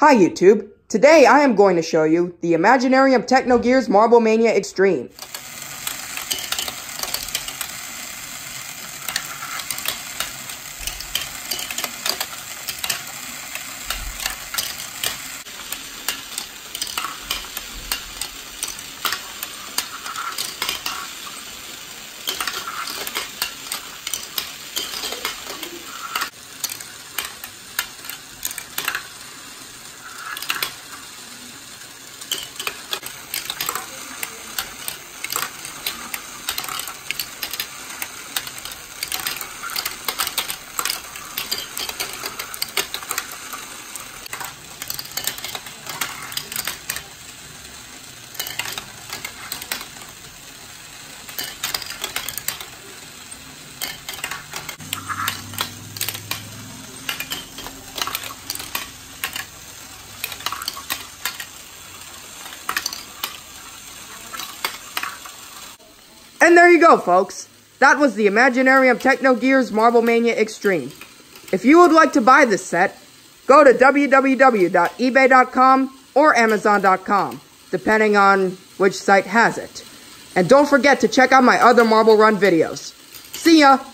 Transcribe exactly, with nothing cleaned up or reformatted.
Hi YouTube, today I am going to show you the Imaginarium Techno Gears Marble Mania Extreme. And there you go, folks. That was the Imaginarium Techno Gears Marble Mania Extreme. If you would like to buy this set, go to w w w dot ebay dot com or amazon dot com, depending on which site has it. And don't forget to check out my other Marble Run videos. See ya!